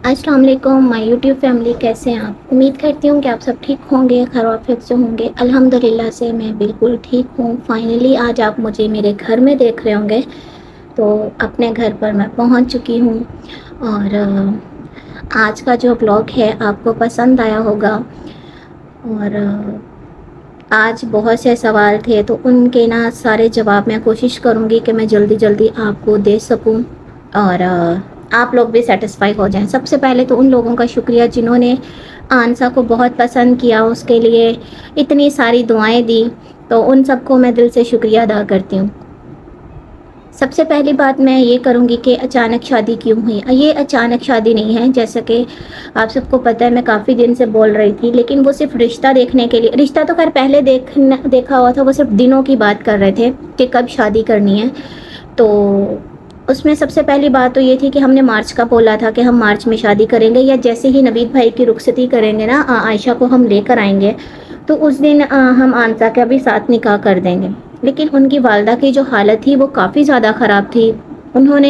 अस्सलाम वालेकुम my YouTube family, कैसे हैं आप। उम्मीद करती हूँ कि आप सब ठीक होंगे, खैर आफियत से होंगे। अल्हम्दुलिल्लाह से मैं बिल्कुल ठीक हूँ। फाइनली आज आप मुझे मेरे घर में देख रहे होंगे। तो अपने घर पर मैं पहुँच चुकी हूँ और आज का जो ब्लॉग है आपको पसंद आया होगा। और आज बहुत से सवाल थे तो उनके ना सारे जवाब मैं कोशिश करूँगी कि मैं जल्दी जल्दी आपको दे सकूँ और आप लोग भी सेटिस्फाई हो जाएं। सबसे पहले तो उन लोगों का शुक्रिया जिन्होंने आंसा को बहुत पसंद किया, उसके लिए इतनी सारी दुआएं दी, तो उन सबको मैं दिल से शुक्रिया अदा करती हूँ। सबसे पहली बात मैं ये करूँगी कि अचानक शादी क्यों हुई। ये अचानक शादी नहीं है, जैसा कि आप सबको पता है। मैं काफ़ी दिन से बोल रही थी, लेकिन वो सिर्फ रिश्ता देखने के लिए, रिश्ता तो खैर पहले देखा हुआ था, वो सिर्फ दिनों की बात कर रहे थे कि कब शादी करनी है। तो उसमें सबसे पहली बात तो ये थी कि हमने मार्च का बोला था कि हम मार्च में शादी करेंगे, या जैसे ही नवीद भाई की रुखसती करेंगे ना, आयशा को हम लेकर आएंगे, तो उस दिन हम आंसा का भी साथ निकाह कर देंगे। लेकिन उनकी वालदा की जो हालत थी वो काफ़ी ज़्यादा ख़राब थी। उन्होंने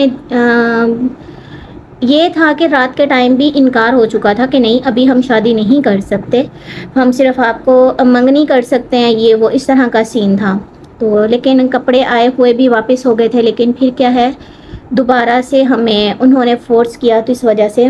ये था कि रात के टाइम भी इनकार हो चुका था कि नहीं, अभी हम शादी नहीं कर सकते, हम सिर्फ आपको मंगनी कर सकते हैं, ये वो इस तरह का सीन था। तो लेकिन कपड़े आए हुए भी वापस हो गए थे, लेकिन फिर क्या है, दोबारा से हमें उन्होंने फ़ोर्स किया, तो इस वजह से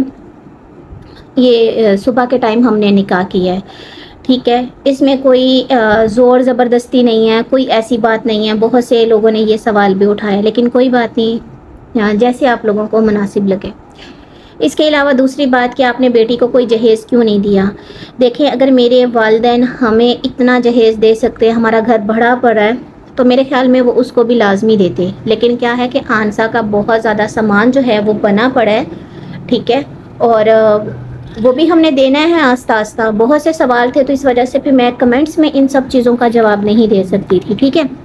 ये सुबह के टाइम हमने निकाह किया है। ठीक है, इसमें कोई ज़ोर ज़बरदस्ती नहीं है, कोई ऐसी बात नहीं है। बहुत से लोगों ने ये सवाल भी उठाया, लेकिन कोई बात नहीं, जैसे आप लोगों को मुनासिब लगे। इसके अलावा दूसरी बात कि आपने बेटी को कोई जहेज़ क्यों नहीं दिया। देखें, अगर मेरे वालिदैन हमें इतना जहेज़ दे सकते हैं, हमारा घर भरा पड़ा है, तो मेरे ख्याल में वो उसको भी लाजमी देते। लेकिन क्या है कि आंसा का बहुत ज़्यादा सामान जो है वो बना पड़ा है, ठीक है, और वो भी हमने देना है आस्ता आस्ता। बहुत से सवाल थे, तो इस वजह से फिर मैं कमेंट्स में इन सब चीज़ों का जवाब नहीं दे सकती थी, ठीक है।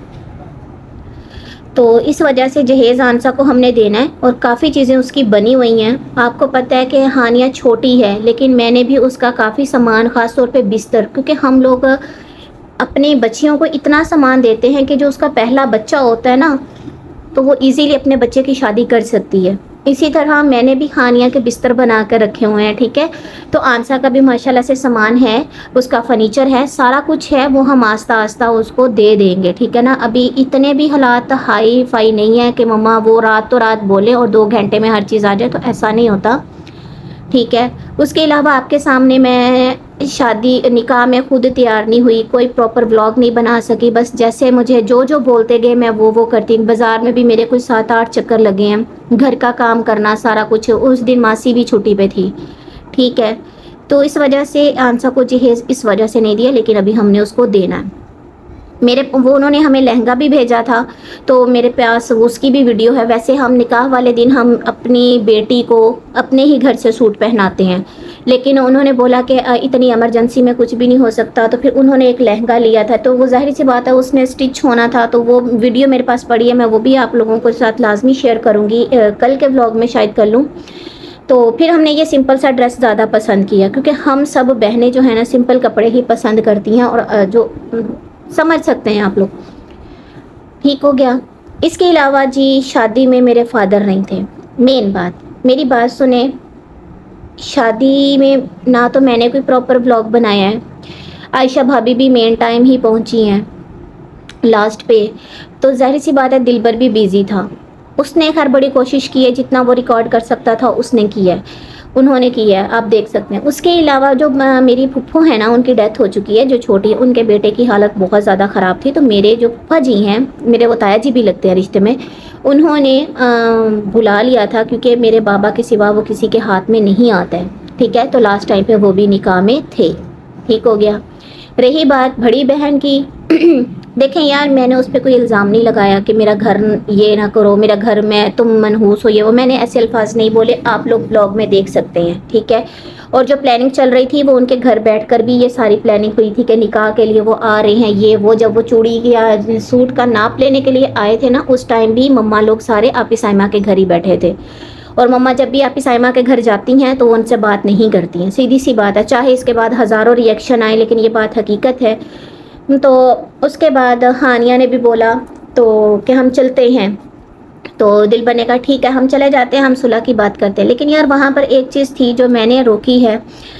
तो इस वजह से जहेज़ आंसा को हमने देना है, और काफ़ी चीज़ें उसकी बनी हुई हैं। आपको पता है कि हानिया छोटी है, लेकिन मैंने भी उसका काफ़ी सामान, ख़ास तौर पे बिस्तर, क्योंकि हम लोग अपनी बच्चियों को इतना सामान देते हैं कि जो उसका पहला बच्चा होता है ना, तो वो इजीली अपने बच्चे की शादी कर सकती है। इसी तरह मैंने भी हानिया के बिस्तर बना कर रखे हुए हैं, ठीक है। तो आंसा का भी माशाल्लाह से सामान है, उसका फर्नीचर है, सारा कुछ है, वो हम आस्ता आस्ता उसको दे देंगे, ठीक है ना। अभी इतने भी हालात हाई फाई नहीं है कि मम्मा वो रात तो रात बोले और 2 घंटे में हर चीज़ आ जाए, तो ऐसा नहीं होता, ठीक है। उसके अलावा आपके सामने मैं शादी निकाह में खुद तैयार नहीं हुई, कोई प्रॉपर व्लॉग नहीं बना सकी, बस जैसे मुझे जो जो बोलते गए मैं वो करती। बाज़ार में भी मेरे कुछ 7-8 चक्कर लगे हैं, घर का काम करना, सारा कुछ। उस दिन मासी भी छुट्टी पे थी, ठीक है। तो इस वजह से आंसा को जहेज़ इस वजह से नहीं दिया, लेकिन अभी हमने उसको देना है। वो उन्होंने हमें लहंगा भी भेजा था, तो मेरे पास उसकी भी वीडियो है। वैसे हम निकाह वाले दिन हम अपनी बेटी को अपने ही घर से सूट पहनाते हैं, लेकिन उन्होंने बोला कि इतनी इमरजेंसी में कुछ भी नहीं हो सकता, तो फिर उन्होंने एक लहंगा लिया था। तो वो ज़ाहिर सी बात है, उसने स्टिच होना था, तो वो वीडियो मेरे पास पड़ी है, मैं वो भी आप लोगों के साथ लाजमी शेयर करूँगी, कल के व्लॉग में शायद कर लूँ। तो फिर हमने ये सिंपल सा ड्रेस ज़्यादा पसंद किया, क्योंकि हम सब बहनें जो है ना सिंपल कपड़े ही पसंद करती हैं, और जो समझ सकते हैं आप लोग, ठीक हो गया। इसके अलावा जी, शादी में मेरे फादर नहीं थे। मेन बात, मेरी बात सुने, शादी में ना तो मैंने कोई प्रॉपर व्लॉग बनाया है, आयशा भाभी भी मेन टाइम ही पहुंची हैं लास्ट पे, तो जाहिर सी बात है दिलबर भी बिज़ी था। उसने खैर बड़ी कोशिश की है, जितना वो रिकॉर्ड कर सकता था उसने किया है, उन्होंने किया है, आप देख सकते हैं। उसके अलावा जो मेरी फुफ्फो है ना, उनकी डेथ हो चुकी है, जो छोटी है, उनके बेटे की हालत बहुत ज़्यादा ख़राब थी। तो मेरे जो फूफा जी हैं, मेरे वो ताया जी भी लगते हैं रिश्ते में, उन्होंने बुला लिया था, क्योंकि मेरे बाबा के सिवा वो किसी के हाथ में नहीं आता है, ठीक है। तो लास्ट टाइम पे वो भी निकाह में थे, ठीक हो गया। रही बात बड़ी बहन की, देखें यार, मैंने उस पर कोई इल्ज़ाम नहीं लगाया कि मेरा घर ये ना करो, मेरा घर में तुम मनहूस हो, ये वो, मैंने ऐसे अल्फाज नहीं बोले, आप लोग ब्लॉग में देख सकते हैं, ठीक है। और जो प्लानिंग चल रही थी वो उनके घर बैठकर भी ये सारी प्लानिंग हुई थी कि निकाह के लिए वो आ रहे हैं, ये वो। जब वो चूड़ी या सूट का नाप लेने के लिए आए थे ना, उस टाइम भी मम्मा लोग सारे आपी साइमा के घर ही बैठे थे। और मम्मा जब भी आपी साइमा के घर जाती हैं तो वो उनसे बात नहीं करती हैं, सीधी सी बात है, चाहे इसके बाद हज़ारों रिएक्शन आए, लेकिन ये बात हकीकत है। तो उसके बाद हानिया ने भी बोला तो कि हम चलते हैं, तो दिलबर ने कहा ठीक है हम चले जाते हैं, हम सुलह की बात करते हैं। लेकिन यार वहाँ पर एक चीज़ थी जो मैंने रोकी है,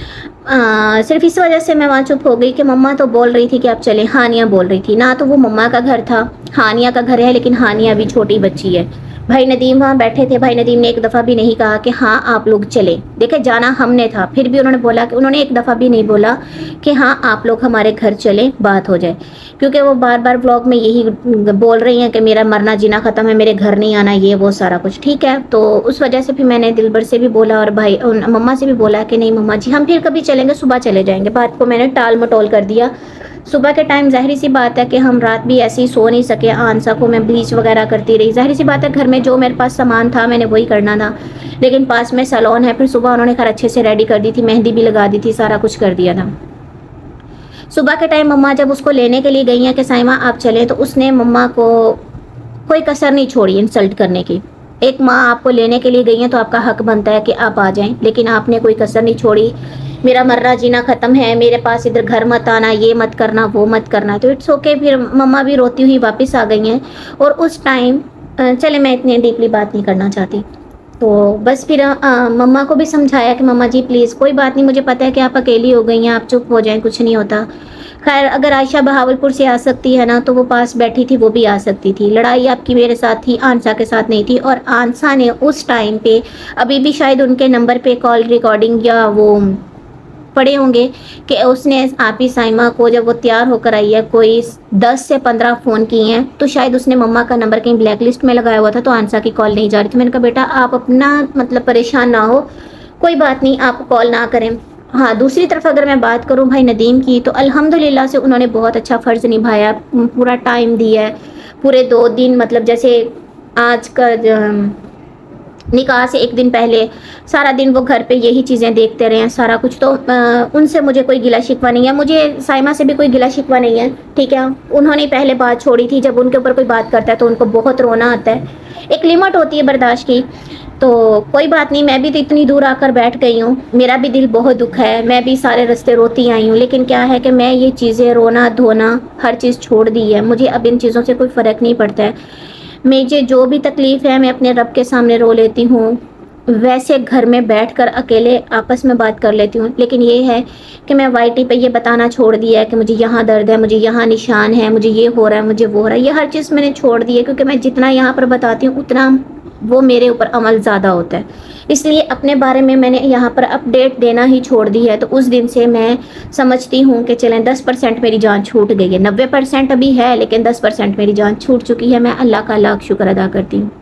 सिर्फ इस वजह से मैं वहाँ चुप हो गई कि मम्मा तो बोल रही थी कि आप चलें, हानिया बोल रही थी ना, तो वो मम्मा का घर था, हानिया का घर है, लेकिन हानिया भी छोटी बच्ची है। भाई नदीम वहाँ बैठे थे, भाई नदीम ने एक दफ़ा भी नहीं कहा कि हाँ आप लोग चले। देखे जाना हमने था, फिर भी उन्होंने बोला कि उन्होंने एक दफ़ा भी नहीं बोला कि हाँ आप लोग हमारे घर चलें, बात हो जाए। क्योंकि वो बार बार ब्लॉग में यही बोल रही हैं कि मेरा मरना जीना ख़त्म है, मेरे घर नहीं आना, ये वो सारा कुछ ठीक है। तो उस वजह से फिर मैंने दिलबर से भी बोला और भाई मम्मा से भी बोला कि नहीं मम्मा जी हम फिर कभी चलेंगे, सुबह चले जाएंगे। बात को मैंने टाल मटोल कर दिया। सुबह के टाइम जाहिर सी बात है कि हम रात भी ऐसे ही सो नहीं सके, आंसा को मैं ब्लीच वगैरह करती रही। जाहिर सी बात है घर में जो मेरे पास सामान था मैंने वही करना था, लेकिन पास में सैलून है। फिर सुबह उन्होंने खैर अच्छे से रेडी कर दी थी, मेहंदी भी लगा दी थी, सारा कुछ कर दिया था। सुबह के टाइम मम्मा जब उसको लेने के लिए गई हैं कि साइमा आप चलें, तो उसने मम्मा को कोई कसर नहीं छोड़ी इंसल्ट करने की। एक माँ आपको लेने के लिए गई है तो आपका हक बनता है कि आप आ जाएं, लेकिन आपने कोई कसर नहीं छोड़ी। मेरा मरना जीना ख़त्म है, मेरे पास इधर घर मत आना, ये मत करना, वो मत करना। तो इट्स ओके। फिर मम्मा भी रोती हुई वापस आ गई हैं। और उस टाइम चले मैं इतनी डीपली बात नहीं करना चाहती, तो बस फिर मम्मा को भी समझाया कि मम्मा जी प्लीज़ कोई बात नहीं, मुझे पता है कि आप अकेली हो गई हैं, आप चुप हो जाएं, कुछ नहीं होता। खैर अगर आयशा बहावलपुर से आ सकती है ना, तो वो पास बैठी थी, वो भी आ सकती थी। लड़ाई आपकी मेरे साथ थी, आंसा के साथ नहीं थी। और आंसा ने उस टाइम पे, अभी भी शायद उनके नंबर पे कॉल रिकॉर्डिंग या वो पड़े होंगे कि उसने आप ही साइमा को जब वो तैयार होकर आई है कोई 10 से 15 फ़ोन किए हैं, तो शायद उसने मम्मा का नंबर कहीं ब्लैक लिस्ट में लगाया हुआ था, तो आंसा की कॉल नहीं जा रही थी। मैंने कहा बेटा आप अपना मतलब परेशान ना हो, कोई बात नहीं, आप कॉल ना करें। हाँ दूसरी तरफ अगर मैं बात करूँ भाई नदीम की, तो अल्हम्दुलिल्लाह से उन्होंने बहुत अच्छा फ़र्ज़ निभाया, पूरा टाइम दिया है, पूरे 2 दिन मतलब जैसे आज का निकाह से एक दिन पहले सारा दिन वो घर पे यही चीज़ें देखते रहे हैं सारा कुछ। तो उनसे मुझे कोई गिला शिकवा नहीं है, मुझे साइमा से भी कोई गिला शिकवा नहीं है, ठीक है। उन्होंने पहले बात छोड़ी थी, जब उनके ऊपर कोई बात करता है तो उनको बहुत रोना आता है, एक लिमिट होती है बर्दाश्त की। तो कोई बात नहीं, मैं भी तो इतनी दूर आकर बैठ गई हूँ, मेरा भी दिल बहुत दुख है, मैं भी सारे रास्ते रोती आई हूँ, लेकिन क्या है कि मैं ये चीज़ें रोना धोना हर चीज़ छोड़ दी है। मुझे अब इन चीज़ों से कोई फ़र्क नहीं पड़ता है। मुझे जो भी तकलीफ़ है मैं अपने रब के सामने रो लेती हूँ, वैसे घर में बैठकर अकेले आपस में बात कर लेती हूँ। लेकिन ये है कि मैं वाईटी पे ये बताना छोड़ दिया है कि मुझे यहाँ दर्द है, मुझे यहाँ निशान है, मुझे ये हो रहा है, मुझे वो हो रहा है, ये हर चीज़ मैंने छोड़ दी है। क्योंकि मैं जितना यहाँ पर बताती हूँ उतना वो मेरे ऊपर अमल ज़्यादा होता है, इसलिए अपने बारे में मैंने यहाँ पर अपडेट देना ही छोड़ दी है। तो उस दिन से मैं समझती हूँ कि चलें 10% मेरी जान छूट गई है, 90% अभी है, लेकिन 10% मेरी जान छूट चुकी है। मैं अल्लाह का लाख शुक्र अदा करती हूँ।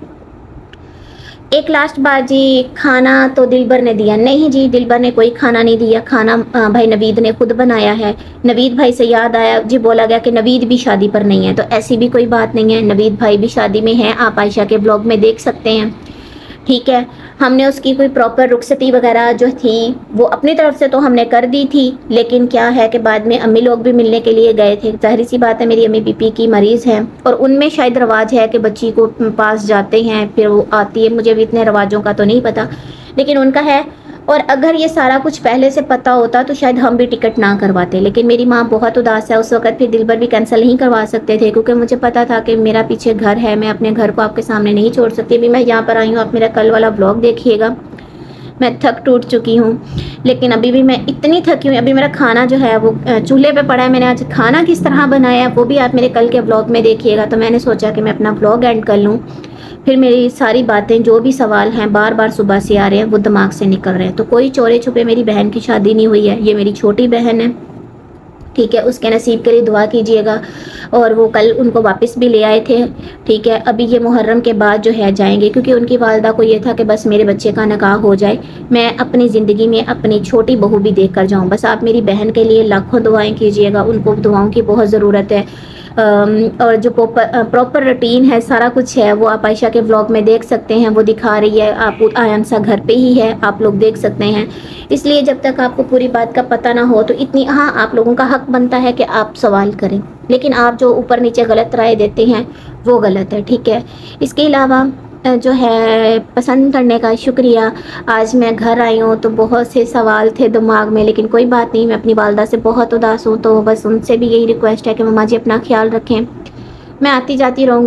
एक लास्ट बात जी, खाना तो दिलबर ने दिया नहीं जी, दिलबर ने कोई खाना नहीं दिया, खाना भाई नवीद ने खुद बनाया है। नवीद भाई से याद आया जी, बोला गया कि नवीद भी शादी पर नहीं है, तो ऐसी भी कोई बात नहीं है, नवीद भाई भी शादी में है, आप आयशा के ब्लॉग में देख सकते हैं, ठीक है। हमने उसकी कोई प्रॉपर रुखसती वगैरह जो थी वो अपनी तरफ से तो हमने कर दी थी, लेकिन क्या है कि बाद में अम्मी लोग भी मिलने के लिए गए थे। जाहिर सी बात है मेरी अम्मी बीपी की मरीज़ हैं और उनमें शायद रवाज है कि बच्ची को पास जाते हैं फिर वो आती है, मुझे भी इतने रवाजों का तो नहीं पता, लेकिन उनका है। और अगर ये सारा कुछ पहले से पता होता तो शायद हम भी टिकट ना करवाते, लेकिन मेरी माँ बहुत उदास है, उस वक्त फिर दिलबर भी कैंसिल नहीं करवा सकते थे, क्योंकि मुझे पता था कि मेरा पीछे घर है, मैं अपने घर को आपके सामने नहीं छोड़ सकती। अभी मैं यहाँ पर आई हूँ, आप मेरा कल वाला ब्लॉग देखिएगा, मैं थक टूट चुकी हूँ, लेकिन अभी भी मैं इतनी थकी हूँ। अभी मेरा खाना जो है वो चूल्हे पे पड़ा है, मैंने आज खाना किस तरह बनाया है वो भी आप मेरे कल के ब्लॉग में देखिएगा। तो मैंने सोचा कि मैं अपना ब्लॉग एंड कर लूँ, फिर मेरी सारी बातें जो भी सवाल हैं बार बार सुबह से आ रहे हैं वो दिमाग से निकल रहे हैं। तो कोई चोरे छुपे मेरी बहन की शादी नहीं हुई है, ये मेरी छोटी बहन है, ठीक है, उसके नसीब के लिए दुआ कीजिएगा। और वो कल उनको वापस भी ले आए थे, ठीक है। अभी ये मुहर्रम के बाद जो है जाएंगे, क्योंकि उनकी वालदा को ये था कि बस मेरे बच्चे का निकाह हो जाए, मैं अपनी ज़िंदगी में अपनी छोटी बहू भी देख कर जाऊँ। बस आप मेरी बहन के लिए लाखों दुआएं कीजिएगा, उनको दुआओं की बहुत ज़रूरत है। और जो प्रॉपर रूटीन है सारा कुछ है वो आप आयशा के व्लॉग में देख सकते हैं, वो दिखा रही है। आप आयशा घर पे ही है, आप लोग देख सकते हैं। इसलिए जब तक आपको पूरी बात का पता ना हो तो इतनी, हाँ आप लोगों का हक बनता है कि आप सवाल करें, लेकिन आप जो ऊपर नीचे गलत राय देते हैं वो गलत है, ठीक है। इसके अलावा जो है पसंद करने का शुक्रिया। आज मैं घर आई हूँ तो बहुत से सवाल थे दिमाग में, लेकिन कोई बात नहीं, मैं अपनी वालदा से बहुत उदास हूँ, तो बस उनसे भी यही रिक्वेस्ट है कि मम्मा जी अपना ख्याल रखें। मैं आती जाती रहूँगी,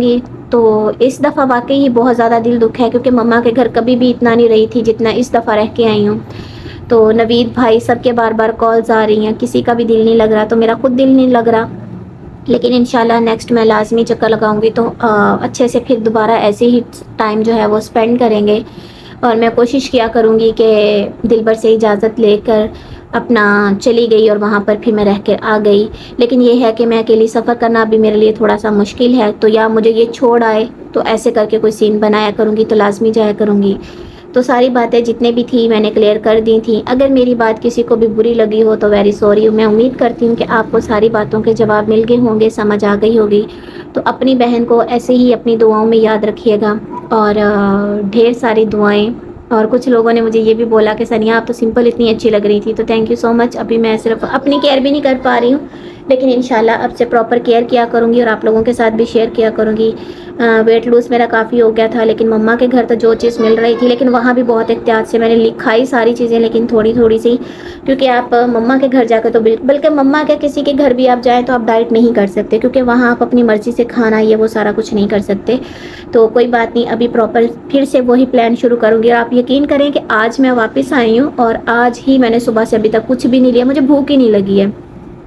तो इस दफ़ा वाकई ही बहुत ज़्यादा दिल दुख है, क्योंकि मम्मा के घर कभी भी इतना नहीं रही थी जितना इस दफ़ा रह के आई हूँ। तो नवीद भाई सबके बार बार कॉल्स आ रही हैं, किसी का भी दिल नहीं लग रहा, तो मेरा खुद दिल नहीं लग रहा। लेकिन इंशाल्लाह नेक्स्ट मैं लाजमी चक्कर लगाऊंगी, तो अच्छे से फिर दोबारा ऐसे ही टाइम जो है वो स्पेंड करेंगे। और मैं कोशिश किया करूँगी कि दिलबर से इजाज़त लेकर अपना चली गई और वहाँ पर फिर मैं रह कर आ गई। लेकिन ये है कि मैं अकेली सफ़र करना अभी मेरे लिए थोड़ा सा मुश्किल है, तो या मुझे ये छोड़ आए तो ऐसे करके कोई सीन बनाया करूँगी, तो लाजमी जाया करूँगी। तो सारी बातें जितने भी थी मैंने क्लियर कर दी थी। अगर मेरी बात किसी को भी बुरी लगी हो तो वेरी सॉरी। मैं उम्मीद करती हूँ कि आपको सारी बातों के जवाब मिल गए होंगे, समझ आ गई होगी। तो अपनी बहन को ऐसे ही अपनी दुआओं में याद रखिएगा, और ढेर सारी दुआएं। और कुछ लोगों ने मुझे ये भी बोला कि सनिया आप तो सिंपल इतनी अच्छी लग रही थी, तो थैंक यू सो मच। अभी मैं सिर्फ अपनी केयर भी नहीं कर पा रही हूँ, लेकिन इंशाल्लाह अब से प्रॉपर केयर किया करूँगी और आप लोगों के साथ भी शेयर किया करूँगी। वेट लूज़ मेरा काफ़ी हो गया था, लेकिन मम्मा के घर तो जो चीज़ मिल रही थी, लेकिन वहाँ भी बहुत एहतियात से मैंने खाई सारी चीज़ें, लेकिन थोड़ी थोड़ी सी, क्योंकि आप मम्मा के घर जाकर तो बल्कि मम्मा के किसी के घर भी आप जाएँ तो आप डाइट नहीं कर सकते, क्योंकि वहाँ आप अपनी मर्ज़ी से खाना ये वो सारा कुछ नहीं कर सकते। तो कोई बात नहीं, अभी प्रॉपर फिर से वही प्लान शुरू करूँगी। और आप यकीन करें कि आज मैं वापस आई हूँ और आज ही मैंने सुबह से अभी तक कुछ भी नहीं लिया, मुझे भूख ही नहीं लगी है।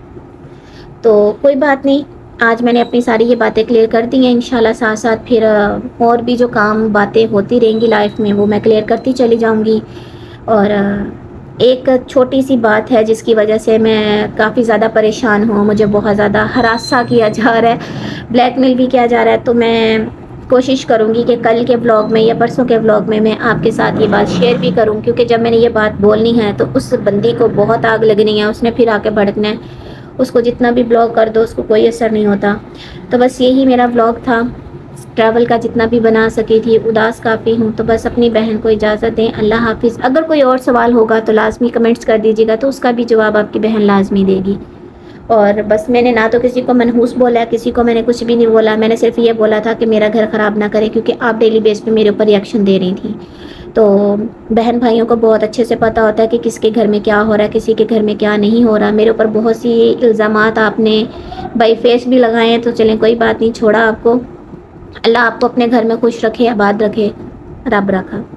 तो कोई बात नहीं, आज मैंने अपनी सारी ये बातें क्लियर कर दी हैं। इंशाल्लाह साथ साथ फिर और भी जो काम बातें होती रहेंगी लाइफ में वो मैं क्लियर करती चली जाऊंगी। और एक छोटी सी बात है जिसकी वजह से मैं काफ़ी ज़्यादा परेशान हूँ, मुझे बहुत ज़्यादा हरासा किया जा रहा है, ब्लैकमेल भी किया जा रहा है। तो मैं कोशिश करूँगी कि कल के व्लॉग में या परसों के व्लॉग में मैं आपके साथ ये बात शेयर भी करूँ, क्योंकि जब मैंने ये बात बोलनी है तो उस बंदी को बहुत आग लगनी है, उसने फिर आके भड़कना है। उसको जितना भी ब्लॉग कर दो उसको कोई असर नहीं होता। तो बस यही मेरा व्लॉग था, ट्रैवल का जितना भी बना सकी थी। उदास काफ़ी हूँ, तो बस अपनी बहन को इजाज़त दें। अल्लाह हाफिज़। अगर कोई और सवाल होगा तो लाजमी कमेंट्स कर दीजिएगा, तो उसका भी जवाब आपकी बहन लाजमी देगी। और बस मैंने ना तो किसी को मनहूस बोला, किसी को मैंने कुछ भी नहीं बोला। मैंने सिर्फ ये बोला था कि मेरा घर ख़राब ना करे, क्योंकि आप डेली बेस पे मेरे ऊपर रिएक्शन दे रही थी। तो बहन भाइयों को बहुत अच्छे से पता होता है कि किसके घर में क्या हो रहा है, किसी के घर में क्या नहीं हो रहा। मेरे ऊपर बहुत सी इल्ज़ामात आपने बाई फेस भी लगाए हैं, तो चलें कोई बात नहीं, छोड़ा आपको। अल्लाह आपको अपने घर में खुश रखे, आबाद रखे, रब रखा।